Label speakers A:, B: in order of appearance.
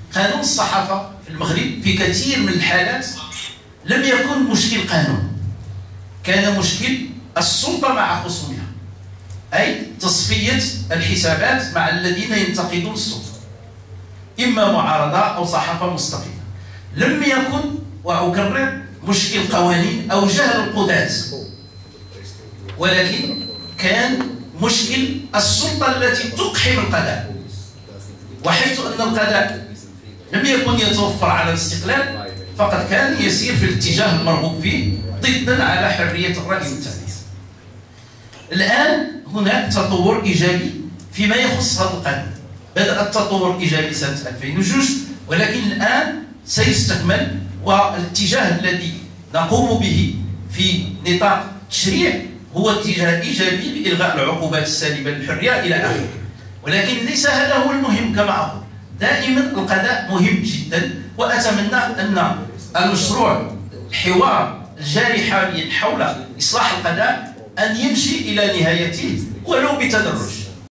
A: قانون الصحافة في المغرب في كثير من الحالات لم يكن مشكل قانون، كان مشكل السلطة مع خصومها، أي تصفية الحسابات مع الذين ينتقدون السلطة، إما معارضة أو صحافة مستقلة. لم يكن، وأكرر، مشكل قوانين أو جهل القضاة، ولكن كان مشكل السلطة التي تقحم القضاء، وحيث أن القضاء لم يكن يتوفر على الاستقلال فقد كان يسير في الاتجاه المرغوب فيه ضدا على حرية الرأي والتعبير. الآن هناك تطور إيجابي فيما يخص هذا القانون. بدأ التطور الإيجابي سنة 2002، ولكن الآن سيستكمل، والاتجاه الذي نقوم به في نطاق التشريع هو اتجاه إيجابي بإلغاء العقوبات السالبة للحرية إلى آخره. ولكن ليس هذا هو المهم كما أقول. دائما القضاء مهم جدا، وأتمنى أن المشروع الحوار الجاري حاليا حول إصلاح القضاء أن يمشي إلى نهايته ولو بتدرج.